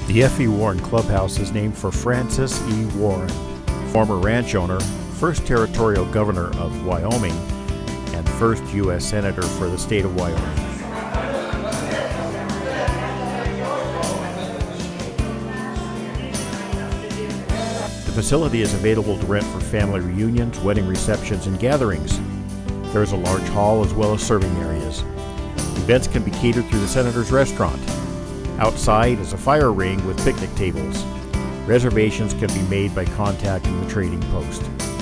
The F.E. Warren Clubhouse is named for Francis E. Warren, former ranch owner, first territorial governor of Wyoming, and first U.S. Senator for the state of Wyoming. The facility is available to rent for family reunions, wedding receptions, and gatherings. There is a large hall as well as serving areas. Events can be catered through the Senator's Restaurant. Outside is a fire ring with picnic tables. Reservations can be made by contacting the trading post.